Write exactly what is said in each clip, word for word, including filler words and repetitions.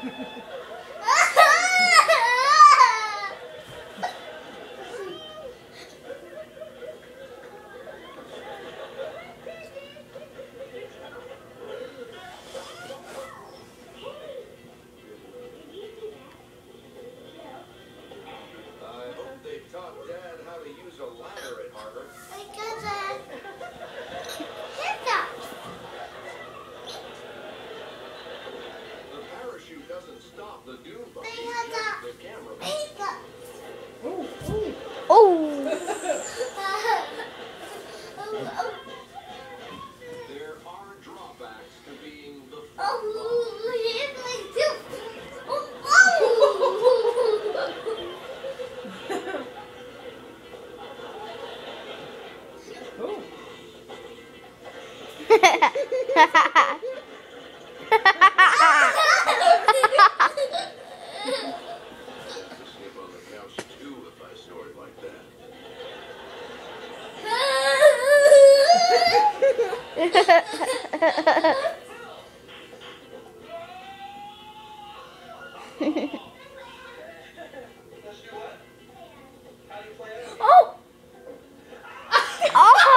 Taught Dad how to use a ladder at Harvard. Because of hiccups. The parachute doesn't stop the doom buggy. Because of The camera. hiccups. Ooh, ooh. Oh. There are drawbacks to being the fun Oh, he's like this. Oh, oh. Ooh. Sleep on the couch too if I snored like that. Oh. Oh.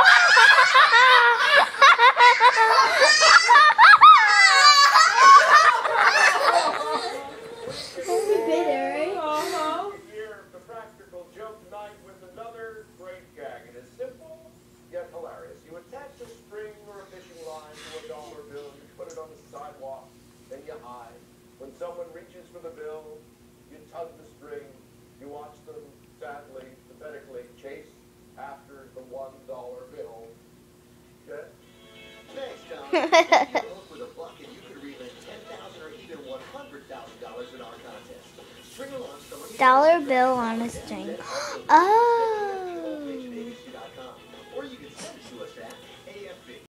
Uh-huh. Here, the practical joke night with another great gag. It is simple yet hilarious. You attach a string or a fishing line to a dollar bill. You put it on the sidewalk. Then you hide. When someone reaches for the bill, you tug the string. You watch them sadly, pathetically chase after the one dollar bill. Good? Thanks, Tom. If you hook with a bucket, you could win ten thousand dollars or even one hundred thousand dollars in our contest. String along someone. Dollar bill on a string. Oh.